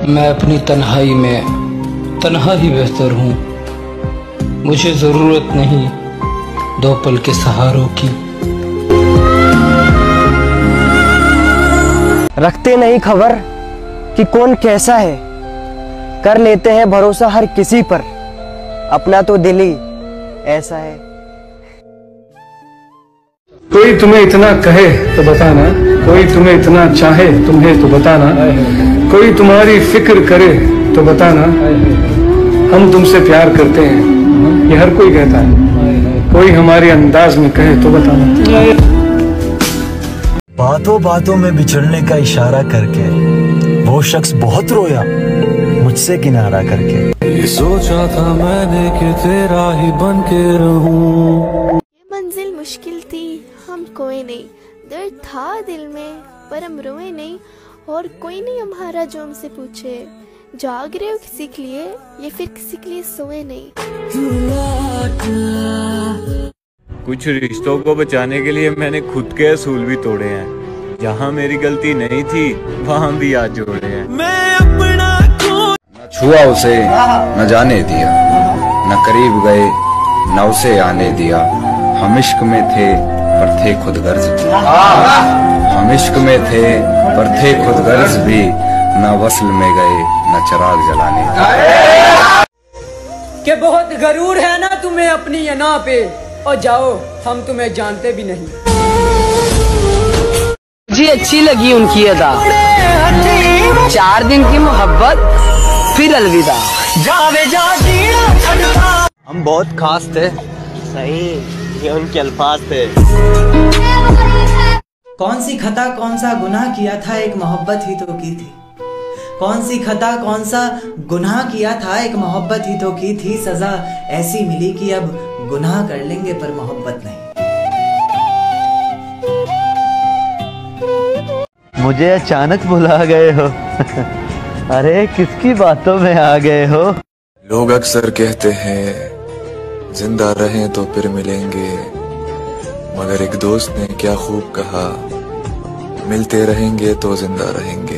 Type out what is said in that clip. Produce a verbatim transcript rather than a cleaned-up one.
मैं अपनी तन्हाई में तन्हा ही बेहतर हूँ। मुझे जरूरत नहीं दो पल के सहारों की। रखते नहीं खबर कि कौन कैसा है, कर लेते हैं भरोसा हर किसी पर, अपना तो दिल ही ऐसा है। कोई तुम्हें इतना कहे तो बताना, कोई तुम्हें इतना चाहे तुम्हें तो बताना, कोई तुम्हारी फिक्र करे तो बताना, हम तुमसे प्यार करते हैं ये हर कोई कहता है, कोई हमारे अंदाज में कहे तो बताना। बातों बातों में बिछड़ने का इशारा करके वो शख्स बहुत रोया मुझसे किनारा करके। ये सोचा था मैंने कि तेरा ही बन के रहूं। ये मंजिल मुश्किल थी हम कोई नहीं, दर्द था दिल में पर हम रोए नहीं, और कोई नहीं हमारा जो हमसे पूछे जाग रहे हो किसी के लिए या फिर किसी के लिए सोए नहीं। कुछ रिश्तों को बचाने के लिए मैंने खुद के असूल भी तोड़े हैं। जहाँ मेरी गलती नहीं थी वहाँ भी आज जोड़े हैं। मैं अपना न छुआ उसे न जाने दिया, न करीब गए न उसे आने दिया। हम इश्क में थे पर थे खुद गर्ज भी, हम इश्क में थे पर थे खुद गर्ज भी, न वस्ल में गए न चिराग जलाने दिया। के बहुत गरूर है ना तुम्हें अपनी अना पे, और जाओ हम तुम्हें जानते भी नहीं। जी अच्छी लगी उनकी अदा, चार दिन की मोहब्बत फिर अलविदा। हम बहुत खास थे, सही ये उनके अल्फाज थे। कौन सी खता कौन सा गुनाह किया था, एक मोहब्बत ही तो की थी। कौन सी खता कौन सा गुनाह किया था, एक मोहब्बत ही तो की थी। सजा ऐसी मिली कि अब गुनाह कर लेंगे पर मोहब्बत नहीं। मुझे अचानक बुला गए हो अरे किसकी बातों में आ गए हो। लोग अक्सर कहते हैं जिंदा रहें तो फिर मिलेंगे, मगर एक दोस्त ने क्या खूब कहा, मिलते रहेंगे तो जिंदा रहेंगे।